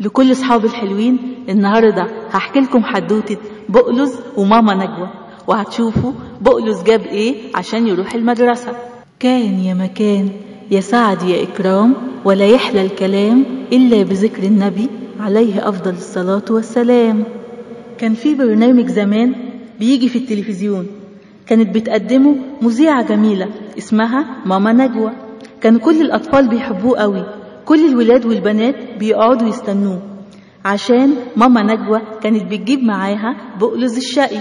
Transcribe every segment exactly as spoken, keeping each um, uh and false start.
لكل اصحابي الحلوين، النهارده هحكي لكم حدوته بقلز وماما نجوى، وهتشوفوا بقلز جاب ايه عشان يروح المدرسه. كان يا مكان يا سعد يا اكرام، ولا يحلى الكلام الا بذكر النبي عليه افضل الصلاه والسلام. كان في برنامج زمان بيجي في التلفزيون، كانت بتقدمه مذيعه جميله اسمها ماما نجوى. كان كل الاطفال بيحبوه قوي، كل الولاد والبنات بيقعدوا يستنوه عشان ماما نجوى كانت بتجيب معاها بقلز الشقي.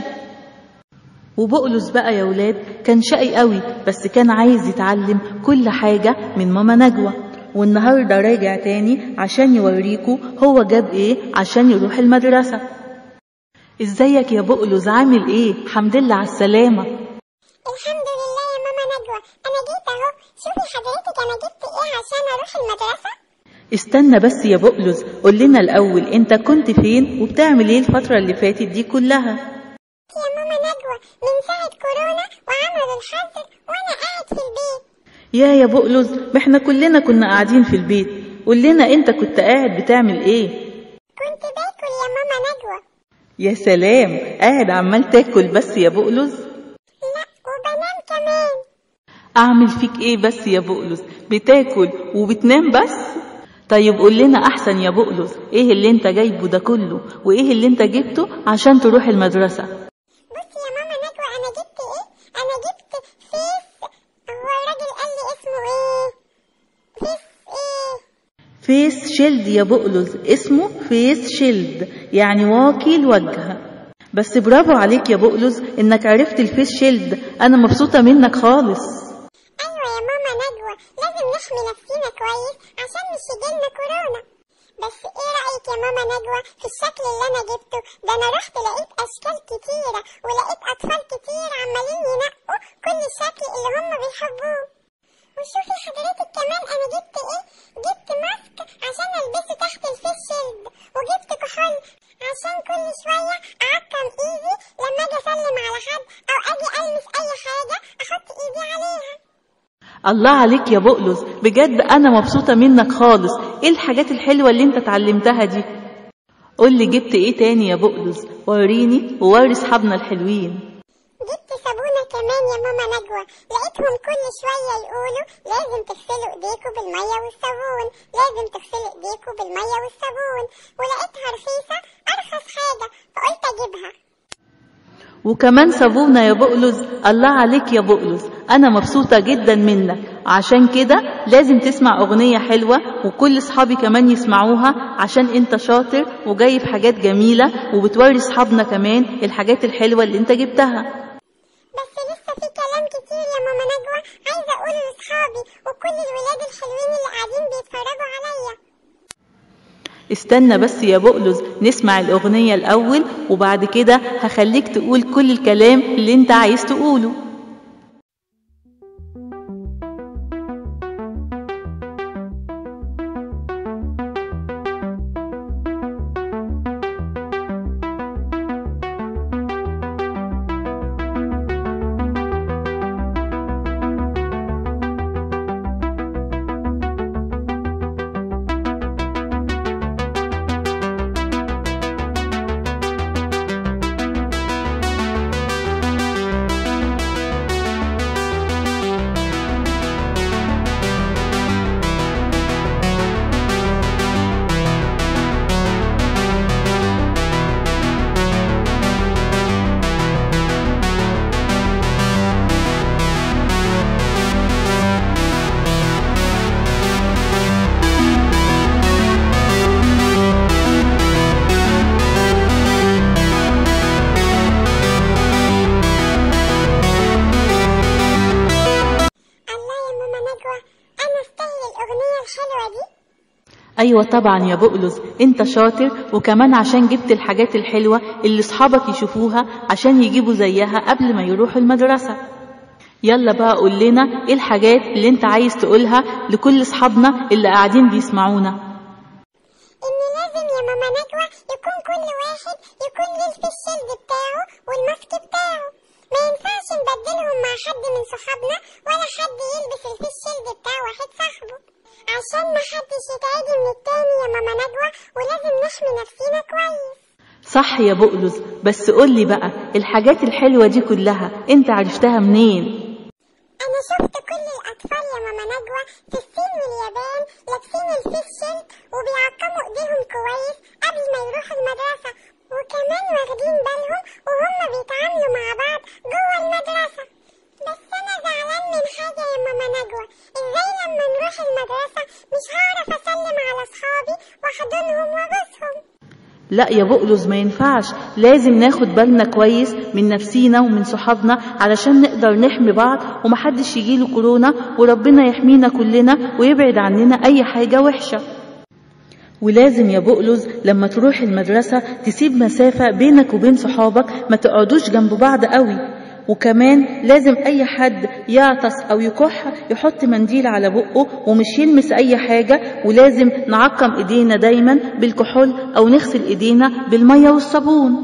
وبقلز بقى يا ولاد كان شقي قوي، بس كان عايز يتعلم كل حاجة من ماما نجوى، والنهاردة راجع تاني عشان يوريكوا هو جاب ايه عشان يروح المدرسة. ازيك يا بقلز، عامل ايه؟ حمد لله على السلامة. الحمد لله يا ماما نجوى، انا جيت اهو. شوفي حضرتك انا جبت ايه عشان اروح المدرسة. استنى بس يا بقلز، قول لنا الاول انت كنت فين وبتعمل ايه الفترة اللي فاتت دي كلها؟ يا ماما نجوى من ساعة كورونا وعملوا الحظر وانا قاعد في البيت. يا يا بقلز، ما احنا كلنا كنا قاعدين في البيت، قول لنا انت كنت قاعد بتعمل ايه؟ كنت باكل يا ماما نجوى. يا سلام، قاعد عمال تاكل بس يا بقلز؟ لا، وبنام كمان. اعمل فيك ايه بس يا بقلز، بتاكل وبتنام بس؟ طيب قول لنا احسن يا بقلز، ايه اللي انت جايبه ده كله، وايه اللي انت جبته عشان تروح المدرسة؟ بصي يا ماما نجوى انا جبت ايه، انا جبت فيس. هو الراجل قال لي اسمه ايه؟ فيس ايه؟ فيس شيلد يا بقلز، اسمه فيس شيلد يعني واقي الوجه. بس برافو عليك يا بقلز انك عرفت الفيس شيلد، انا مبسوطة منك خالص. ايوه يا ماما نجوى، لازم نحمي نفسينا كويس عشان مش يجيلنا كورونا. بس ايه رأيك يا ماما نجوى في الشكل اللي انا جبته ده؟ انا رحت لقيت اشكال كتيرة ولقيت اطفال كتير عمالين ينقوا كل الشكل اللي هم بيحبوه. وشوفي حضرتك كمان انا جبت ايه، جبت ماسك عشان البسه تحت الفيس شيلد، وجبت كحول عشان كل شوية اعقم ايدي لما اجي اسلم على حد او اجي المس اي حاجة احط ايدي عليها. الله عليك يا بقلز، بجد انا مبسوطة منك خالص. ايه الحاجات الحلوة اللي انت اتعلمتها دي؟ قولي جبت ايه تاني يا بقلز، وريني ووري اصحابنا الحلوين. جبت صابونة كمان يا ماما نجوى، لقيتهم كل شوية يقولوا لازم تغسلوا ايديكوا بالمية والصابون، لازم تغسلوا ايديكوا بالمية والصابون، ولقيتها رخيصة ارخص حاجة فقلت اجيبها. وكمان صابونة يا بقلز، الله عليك يا بقلز، انا مبسوطة جدا منك. عشان كده لازم تسمع اغنية حلوة وكل اصحابي كمان يسمعوها، عشان انت شاطر وجايب حاجات جميلة وبتوري اصحابنا كمان الحاجات الحلوة اللي انت جبتها. بس لسه في كلام كتير يا ماما نجوى عايزة اقوله لاصحابي وكل الولاد الحلوين اللي قاعدين بيتفرجوا عليا. استنى بس يا بقلز نسمع الأغنية الأول، وبعد كده هخليك تقول كل الكلام اللي انت عايز تقوله. ايوه طبعا يا بقلز، انت شاطر، وكمان عشان جبت الحاجات الحلوة اللي اصحابك يشوفوها عشان يجيبوا زيها قبل ما يروحوا المدرسة. يلا بقى قول لنا ايه الحاجات اللي انت عايز تقولها لكل اصحابنا اللي قاعدين بيسمعونا. ان لازم يا ماما نجوى يكون كل واحد يكون ليه الفيس شيلد بتاعه والماسك بتاعه، ما ينفعش نبدلهم مع حد من صحابنا ولا حد يلبس الفيس شيلد بتاع واحد صاحبه. عشان محدش يتعدي من التاني يا ماما نجوى، ولازم نحمي نفسينا كويس. صح يا بقلص، بس قولي بقى الحاجات الحلوة دي كلها انت عرفتها منين؟ انا شفت كل الاطفال يا ماما نجوى في الصين واليابان لابسين الفيس شيلد وبيعقموا ايديهم كويس قبل ما يروحوا المدرسة، وكمان واخدين بالهم وهم بيتعاملوا مع بعض جوه المدرسة. بس انا زعلان من حاجة يا ماما نجوى، ازاي لما نروح المدرسة مش هعرف اسلم على اصحابي واحضنهم وابوسهم؟ لا يا بقلص، ما ينفعش، لازم ناخد بالنا كويس من نفسينا ومن صحابنا علشان نقدر نحمي بعض ومحدش يجيله كورونا، وربنا يحمينا كلنا ويبعد عننا اي حاجة وحشة. ولازم يا بقلص لما تروح المدرسة تسيب مسافة بينك وبين صحابك، ما تقعدوش جنب بعض قوي. وكمان لازم اي حد يعطس او يكح يحط منديل على بقه ومش يلمس اي حاجة، ولازم نعقم ايدينا دايما بالكحول او نغسل ايدينا بالمية والصابون.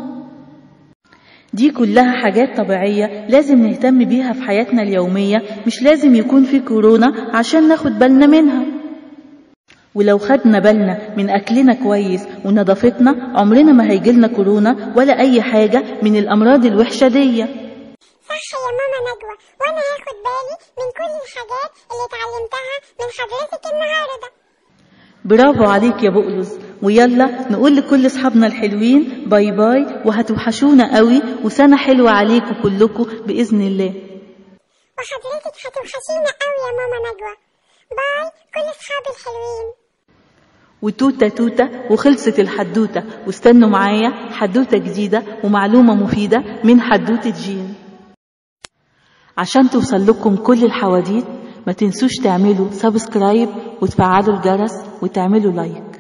دي كلها حاجات طبيعية لازم نهتم بيها في حياتنا اليومية، مش لازم يكون في كورونا عشان ناخد بالنا منها. ولو خدنا بالنا من أكلنا كويس ونظافتنا عمرنا ما هيجيلنا كورونا ولا أي حاجة من الأمراض الوحشة دي. صح يا ماما نجوى، وانا هاخد بالي من كل الحاجات اللي اتعلمتها من حضرتك النهارده. برافو عليك يا بقلص. ويلا نقول لكل اصحابنا الحلوين باي باي، وهتوحشونا قوي، وسنة حلوة عليكم كلكم بإذن الله. وحضرتك هتوحشينا قوي يا ماما نجوى. باي كل اصحابي الحلوين. وتوتة توتة وخلصت الحدوتة، واستنوا معايا حدوتة جديدة ومعلومة مفيدة من حدوتة جين. عشان توصل لكم كل الحواديت ما تنسوش تعملوا سبسكرايب وتفعلوا الجرس وتعملوا لايك.